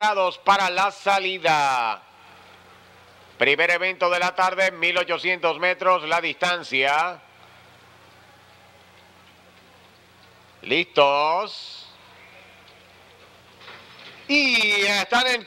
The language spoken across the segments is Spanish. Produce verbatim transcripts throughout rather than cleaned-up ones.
Para la salida. Primer evento de la tarde, mil ochocientos metros la distancia. Listos. Y están en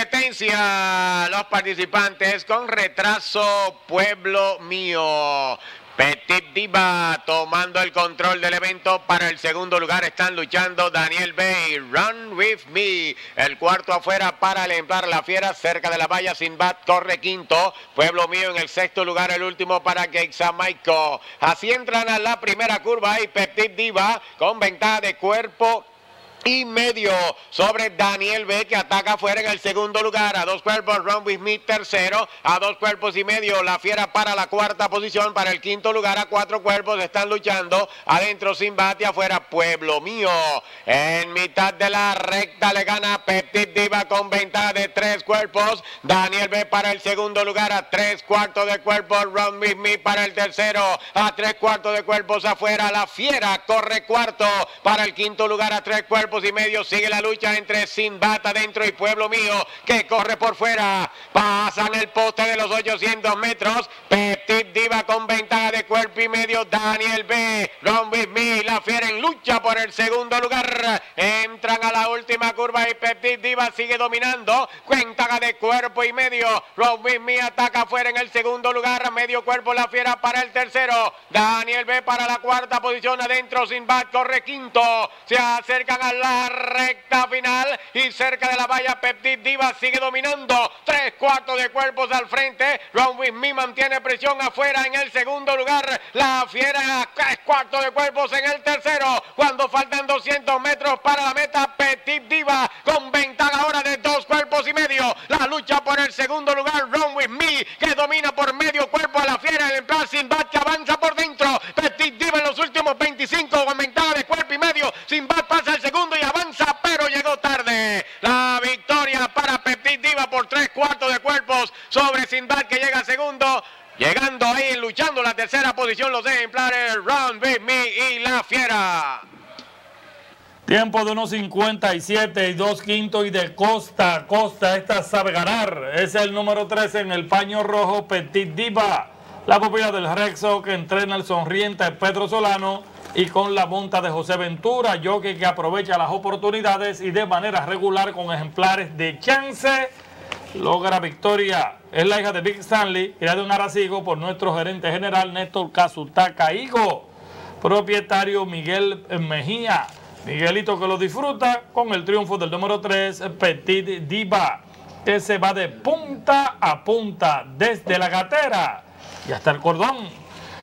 competencia los participantes con retraso. Pueblo Mío. Petit Diva tomando el control del evento. Para el segundo lugar están luchando Daniel Bay, Run With Me. El cuarto afuera para el ejemplar La Fiera, cerca de la valla. Sinbad corre quinto. Pueblo Mío en el sexto lugar, el último para Queixamaico. Así entran a la primera curva y Petit Diva con ventaja de cuerpo y medio sobre Daniel B, que ataca afuera en el segundo lugar. A dos cuerpos Run With Me tercero. A dos cuerpos y medio La Fiera para la cuarta posición. Para el quinto lugar a cuatro cuerpos están luchando. Adentro Sinbad y afuera Pueblo Mío. En mitad de la recta le gana Petit Diva con ventaja de tres cuerpos. Daniel B para el segundo lugar. A tres cuartos de cuerpos Run With Me para el tercero. A tres cuartos de cuerpos afuera La Fiera corre cuarto. Para el quinto lugar a tres cuerpos y medio sigue la lucha entre Sinbad adentro y Pueblo Mío, que corre por fuera. Pasan el poste de los ochocientos metros. Petit Diva con ventaja de cuerpo y medio. Daniel B, Run With Me, La Fiera en lucha por el segundo lugar. Entran a la última curva y Petit Diva sigue dominando. Ventaja de cuerpo y medio. Run With Me ataca afuera en el segundo lugar. Medio cuerpo La Fiera para el tercero. Daniel B para la cuarta posición. Adentro Sinbad corre quinto. Se acercan a la recta final y cerca de la valla Petit Diva sigue dominando. Tres cuartos de cuerpos al frente. Run With Me mantiene presión afuera en el segundo lugar. La Fiera tres cuartos de cuerpos en el tercero. Cuando faltan doscientos metros para la meta, Petit Diva con ventaja ahora de dos cuerpos y medio. La lucha por el segundo lugar Run With Me, que domina por medio cuerpo a La Fiera. El empleado Sinbad que avanza por dentro. Petit Diva en los últimos veinticinco con ventaja de cuerpo y medio. Sinbad pasa el segundo y avanza, pero llegó tarde. La victoria para Petit Diva por tres cuartos de cuerpos sobre Sinbad, que llega segundo. Llegando ahí, luchando la tercera posición, los ejemplares Run With Me y La Fiera. Tiempo de unos cincuenta y siete y dos quintos y de costa a costa. Esta sabe ganar. Es el número trece en el paño rojo, Petit Diva. La pupila del Rexo, que entrena el sonriente Pedro Solano, y con la monta de José Ventura, jockey que aprovecha las oportunidades y de manera regular con ejemplares de chance logra victoria. Es la hija de Big Stanley, criada en Arecibo por nuestro gerente general Néstor Casutaca Higo, propietario Miguel Mejía. Miguelito que lo disfruta con el triunfo del número tres, Petit Diva, que se va de punta a punta desde la gatera y hasta el cordón.